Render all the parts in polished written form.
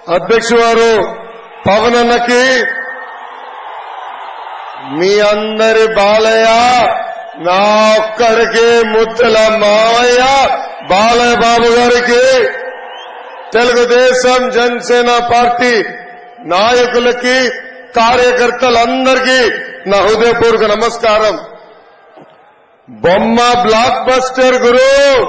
అధ్యక్షుడు వారు పవన్ అన్నకి మీ అందరి బాలయ్య నా ఒక్కడికి ముద్దల మావయ్య బాలయ్య బాబు గారికి తెలుగుదేశం జనసేన పార్టీ నాయకులకి కార్యకర్తలందరికీ నా హృదయపూర్వక నమస్కారం. బొమ్మ బ్లాక్ బస్టర్ గురు.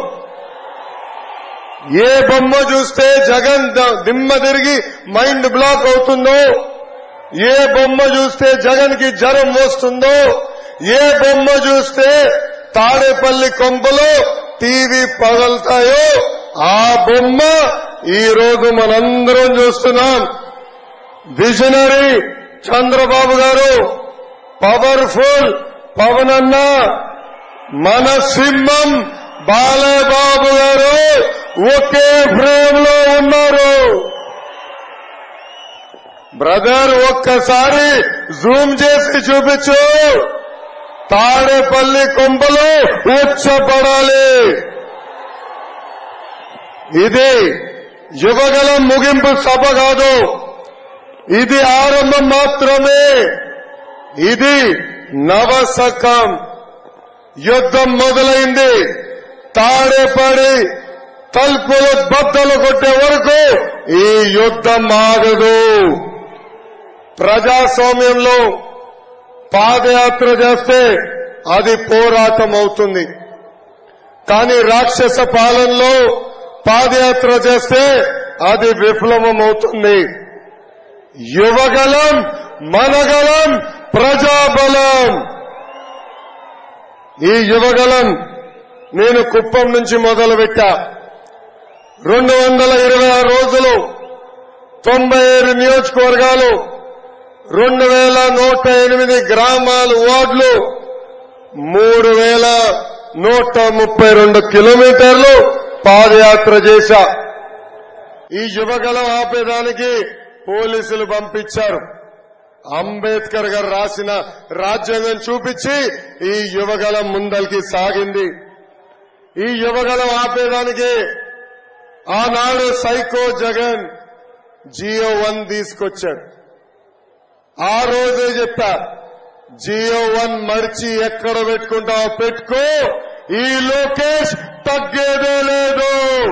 ఏ బొమ్మ చూస్తే జగన్ దిమ్మ తిరిగి మైండ్ బ్లాక్ అవుతుందో, ఏ బొమ్మ చూస్తే జగన్ కి జ్వరం వస్తుందో, ఏ బొమ్మ చూస్తే తాడేపల్లి కొంపలో టీవీ పగలుతాయో ఆ బొమ్మ ఈ రోజు మనందరం చూస్తున్నాం. విజనరీ చంద్రబాబు గారు, పవర్ఫుల్ పవన్ అన్న, మన సింహం బాలయ్య బాబు గారు ఒకే ఫ్రేమ్ లో ఉన్నారు. బ్రదర్ ఒక్కసారి జూమ్ చేసి చూపించు. తాడేపల్లి కొంపలో ఉచ్చపడాలి. ఇది యువగలం ముగింపు సభ కాదు, ఇది ఆరంభం మాత్రమే. ఇది నవశకం. యుద్ధం మొదలైంది. తాడేపడి తలుపులు బద్దలు కొట్టే వరకు ఈ యుద్ధం ఆగదు. ప్రజాస్వామ్యంలో పాదయాత్ర చేస్తే అది పోరాటం అవుతుంది. కానీ రాక్షస పాలనలో పాదయాత్ర చేస్తే అది విఫలమం అవుతుంది. యువగలం, మనగలం, ప్రజాబలం. ఈ యువగలం నేను కుప్పం నుంచి మొదలుపెట్టా. 226 రోజులు, 97 నియోజకవర్గాలు, 2108 గ్రామాలు, వార్డులు, 3132 కిలోమీటర్లు పాదయాత్ర చేశా. ఈ యువగలం ఆపేదానికి పోలీసులు పంపించారు. అంబేద్కర్ గారు రాసిన రాజ్యాంగం చూపించి ఈ యువగలం ముందరికి సాగింది. ఈ యువగలం ఆపేదానికి ఆనాడు సైకో జగన్ జియో 1 తీసుకొచ్చాడు. ఆ రోజే చెప్పా, జియో 1 మర్చి ఎక్కడ పెట్టుకుంటావో పెట్టుకో, ఈ లోకేష్ తగ్గేదే లేదు.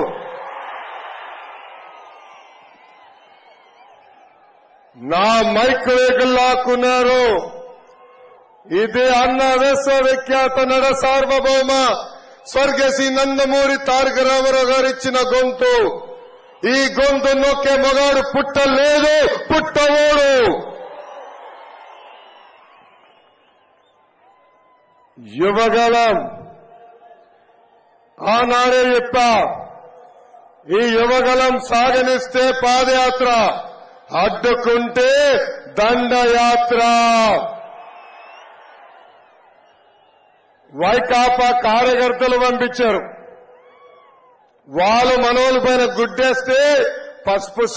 నా మైక్ వేగులు లాక్కున్నారు. ఇది అన్న విశ్వవిఖ్యాత నడ సార్వభౌమ స్వర్గశ్రీ నందమూరి తారక రామారావు గారు ఇచ్చిన గొంతు. ఈ గొంతు నొక్కే మగాడు పుట్టలేదు, పుట్టవోడు. యువగలం ఆనాడే చెప్పా, ఈ యువగలం సాగనిస్తే పాదయాత్ర, అడ్డుకుంటే దండయాత్ర. వైకాపా కార్యకర్తలు పంపించారు. వాళ్ళు మనోళ్ళ పైన గుడ్డేస్తే పసుపు